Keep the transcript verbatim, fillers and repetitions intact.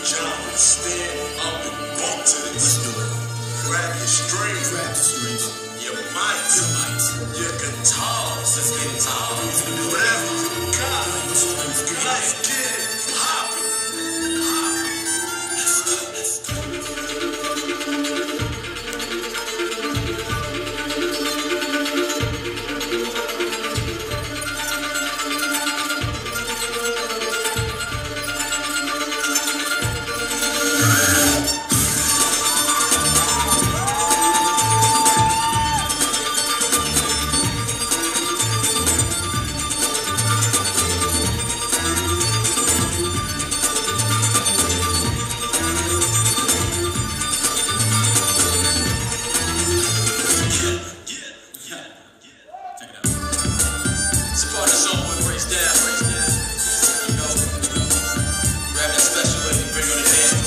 John, stand up and walk to this. Let's do it. Grab your strings. Grab the strings. Your mics. Your mics. Your guitars. Let's get guitars. Whatever you got. Let's get it poppin'. Poppin'. Let's go. Let's go. Support the song when it breaks down, breaks down. You know, grab that special lady, bring her to dance.